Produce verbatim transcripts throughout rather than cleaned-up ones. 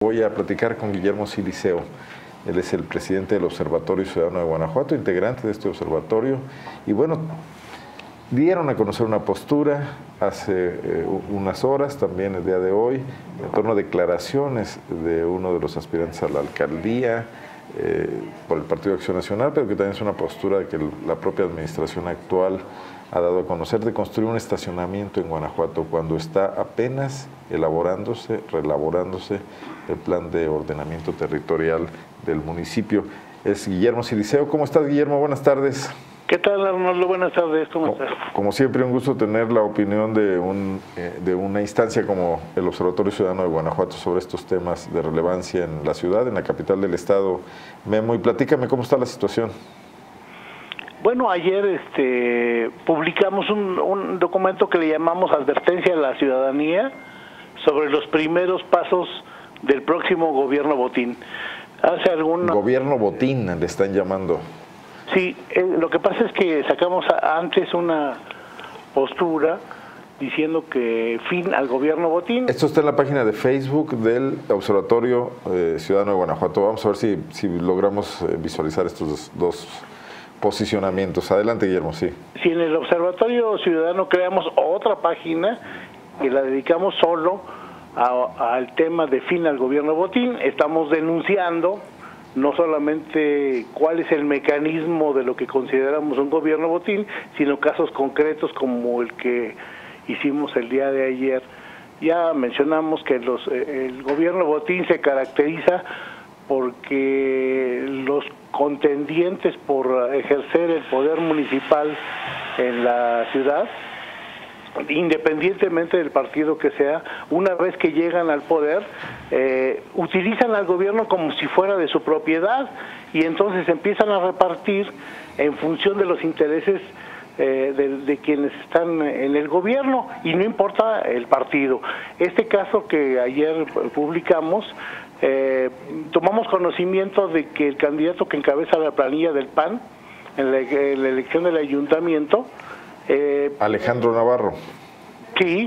Voy a platicar con Guillermo Siliceo. Él es el presidente del Observatorio Ciudadano de Guanajuato, integrante de este observatorio. Y bueno, dieron a conocer una postura hace eh, unas horas, también el día de hoy, en torno a declaraciones de uno de los aspirantes a la alcaldía eh, por el Partido de Acción Nacional, pero que también es una postura de que la propia administración actual ha dado a conocer de construir un estacionamiento en Guanajuato cuando está apenas elaborándose, reelaborándose el plan de ordenamiento territorial del municipio. Es Guillermo Siliceo. ¿Cómo estás, Guillermo? Buenas tardes. ¿Qué tal, Arnoldo? Buenas tardes, ¿cómo como, estás? Como siempre, un gusto tener la opinión de, un, eh, de una instancia como el Observatorio Ciudadano de Guanajuato sobre estos temas de relevancia en la ciudad, en la capital del estado. Memo, y platícame cómo está la situación. Bueno, ayer este, publicamos un, un documento que le llamamos Advertencia a la Ciudadanía sobre los primeros pasos del próximo gobierno Botín. Hace algún... Gobierno Botín le están llamando. Sí, eh, lo que pasa es que sacamos a, antes una postura diciendo que fin al gobierno Botín. Esto está en la página de Facebook del Observatorio eh, Ciudadano de Guanajuato. Vamos a ver si, si logramos eh, visualizar estos dos, dos posicionamientos. Adelante, Guillermo, sí. Si en el Observatorio Ciudadano creamos otra página y la dedicamos solo a, al tema de fin al gobierno Botín, estamos denunciando no solamente cuál es el mecanismo de lo que consideramos un gobierno Botín, sino casos concretos como el que hicimos el día de ayer. Ya mencionamos que los, el gobierno Botín se caracteriza porque los contendientes por ejercer el poder municipal en la ciudad, independientemente del partido que sea, una vez que llegan al poder, eh, utilizan al gobierno como si fuera de su propiedad y entonces empiezan a repartir en función de los intereses eh, de, de quienes están en el gobierno y no importa el partido. Este caso que ayer publicamos, eh, tomamos conocimiento de que el candidato que encabeza la planilla del P A N en la, en la elección del ayuntamiento, Eh, Alejandro Navarro. Sí,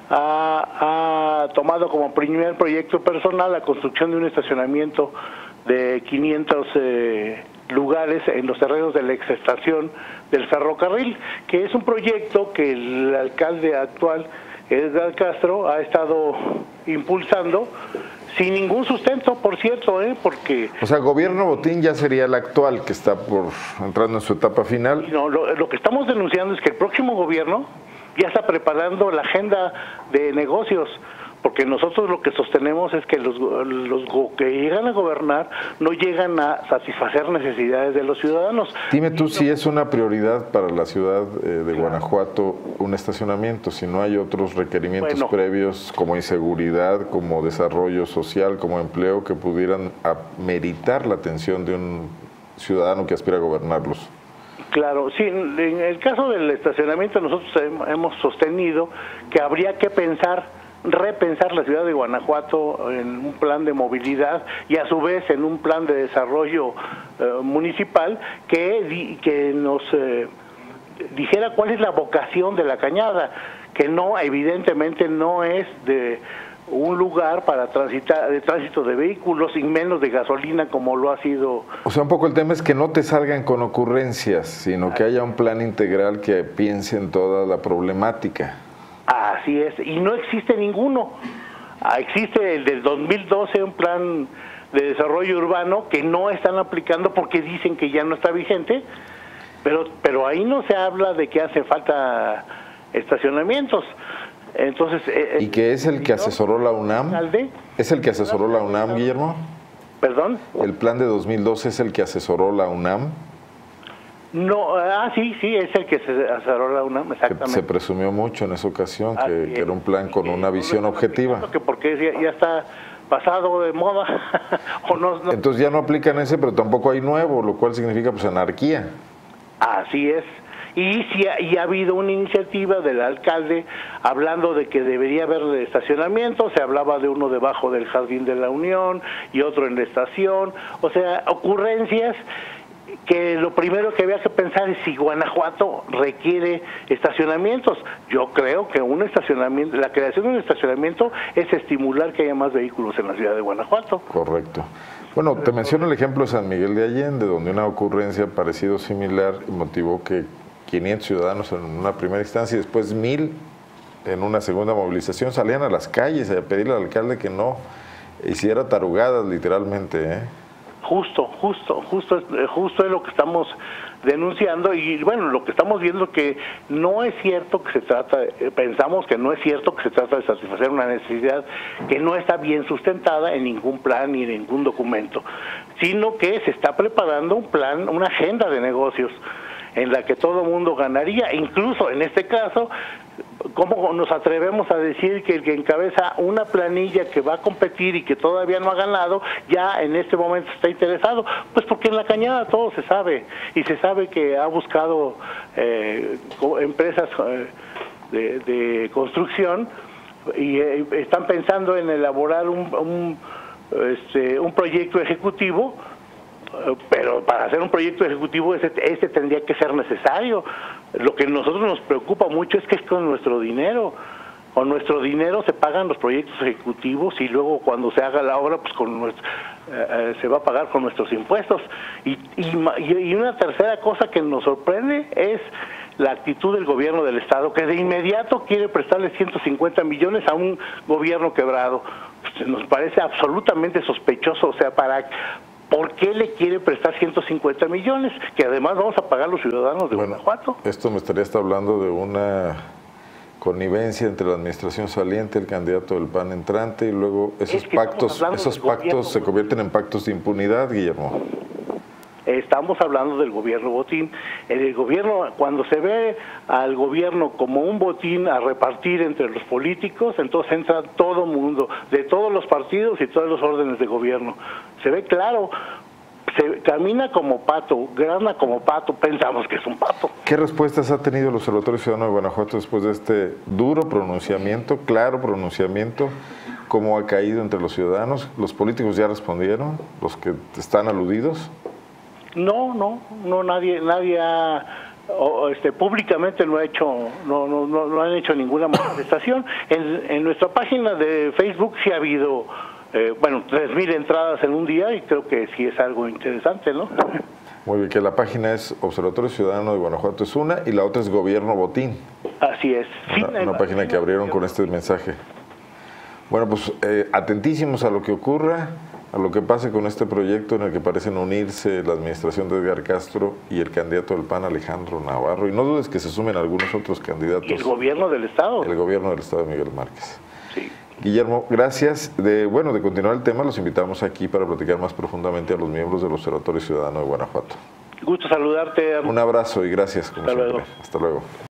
ha, ha tomado como primer proyecto personal la construcción de un estacionamiento de quinientos eh, lugares en los terrenos de la exestación del ferrocarril, que es un proyecto que el alcalde actual, Edgar Castro, ha estado impulsando sin ningún sustento, por cierto, ¿eh? Porque... O sea, gobierno Botín ya sería el actual, que está por entrando en su etapa final. No, lo, lo que estamos denunciando es que el próximo gobierno ya está preparando la agenda de negocios, porque nosotros lo que sostenemos es que los, los que llegan a gobernar no llegan a satisfacer necesidades de los ciudadanos. Dime tú si es una prioridad para la ciudad eh, de Guanajuato un estacionamiento, si no hay otros requerimientos bueno, previos como inseguridad, como desarrollo social, como empleo, que pudieran meritar la atención de un ciudadano que aspira a gobernarlos. Claro, sí, en el caso del estacionamiento nosotros hemos sostenido que habría que pensar, repensar la ciudad de Guanajuato en un plan de movilidad y a su vez en un plan de desarrollo eh, municipal que, que nos eh, dijera cuál es la vocación de la Cañada, que no, evidentemente no es de un lugar para transitar, de tránsito de vehículos y menos de gasolina como lo ha sido. O sea, un poco el tema es que no te salgan con ocurrencias, sino que haya un plan integral que piense en toda la problemática. Así es, y no existe ninguno. Existe el del dos mil doce, un plan de desarrollo urbano que no están aplicando porque dicen que ya no está vigente, pero, pero ahí no se habla de que hace falta estacionamientos. Entonces, eh, ¿y qué es el que asesoró la UNAM? ¿Es el que asesoró la UNAM, Guillermo? ¿Perdón? ¿El plan de dos mil doce es el que asesoró la UNAM? No, ah, sí, sí, es el que se asesoró la UNAM, exactamente. Que se presumió mucho en esa ocasión, que, que era un plan con una visión objetiva. Que porque ya, ya está pasado de moda. o no, no. Entonces ya no aplican ese, pero tampoco hay nuevo, lo cual significa pues anarquía. Así es. Y sí, y ha habido una iniciativa del alcalde hablando de que debería haber estacionamiento, se hablaba de uno debajo del Jardín de la Unión y otro en la estación, o sea, ocurrencias que lo primero que había que pensar es si Guanajuato requiere estacionamientos. Yo creo que un estacionamiento, la creación de un estacionamiento es estimular que haya más vehículos en la ciudad de Guanajuato. Correcto. Bueno, te menciono el ejemplo de San Miguel de Allende, donde una ocurrencia parecida o similar motivó que quinientos ciudadanos en una primera instancia y después mil en una segunda movilización salían a las calles a pedirle al alcalde que no hiciera tarugadas, literalmente, ¿eh? Justo, justo, justo, justo es lo que estamos denunciando y bueno, lo que estamos viendo que no es cierto que se trata, pensamos que no es cierto que se trata de satisfacer una necesidad que no está bien sustentada en ningún plan ni en ningún documento, sino que se está preparando un plan, una agenda de negocios en la que todo el mundo ganaría, incluso en este caso, ¿cómo nos atrevemos a decir que el que encabeza una planilla que va a competir y que todavía no ha ganado, ya en este momento está interesado? Pues porque en la Cañada todo se sabe, y se sabe que ha buscado eh, empresas eh, de, de construcción y eh, están pensando en elaborar un, un, este, un proyecto ejecutivo, pero para hacer un proyecto ejecutivo ese, ese tendría que ser necesario. Lo que a nosotros nos preocupa mucho es que es con nuestro dinero. Con nuestro dinero se pagan los proyectos ejecutivos y luego cuando se haga la obra pues con nuestro, eh, se va a pagar con nuestros impuestos. Y, y, y una tercera cosa que nos sorprende es la actitud del gobierno del estado, que de inmediato quiere prestarle ciento cincuenta millones a un gobierno quebrado. Pues nos parece absolutamente sospechoso, o sea, para... ¿por qué le quiere prestar ciento cincuenta millones? Que además vamos a pagar los ciudadanos de bueno, Guanajuato. Esto me estaría hasta hablando de una connivencia entre la administración saliente, el candidato del P A N entrante, y luego esos es pactos, esos pactos gobierno, se convierten en pactos de impunidad, Guillermo. Estamos hablando del gobierno botín. El gobierno, cuando se ve al gobierno como un botín a repartir entre los políticos, entonces entra todo mundo, de todos los partidos y todos los órdenes de gobierno. Se ve claro, se camina como pato, grana como pato, pensamos que es un pato. ¿Qué respuestas ha tenido el Observatorio Ciudadano de Guanajuato después de este duro pronunciamiento, claro pronunciamiento? ¿Cómo ha caído entre los ciudadanos? ¿Los políticos ya respondieron? ¿Los que están aludidos? No, no, no, nadie, nadie ha, o, este, públicamente no ha hecho, no, no, no, no han hecho ninguna manifestación. En, en nuestra página de Facebook sí ha habido, eh, bueno, tres mil entradas en un día y creo que sí es algo interesante, ¿no? Muy bien, que la página es Observatorio Ciudadano de Guanajuato es una y la otra es Gobierno Botín. Así es. Una, sí, una página que abrieron con este mensaje. Bueno, pues eh, atentísimos a lo que ocurra, a lo que pase con este proyecto en el que parecen unirse la administración de Edgar Castro y el candidato del P A N, Alejandro Navarro, y no dudes que se sumen algunos otros candidatos. ¿Y el gobierno del Estado? El gobierno del Estado de Miguel Márquez. Sí. Guillermo, gracias. De, bueno, de continuar el tema, los invitamos aquí para platicar más profundamente a los miembros del Observatorio Ciudadano de Guanajuato. Gusto saludarte. Un abrazo y gracias. Como Hasta siempre. luego. Hasta luego.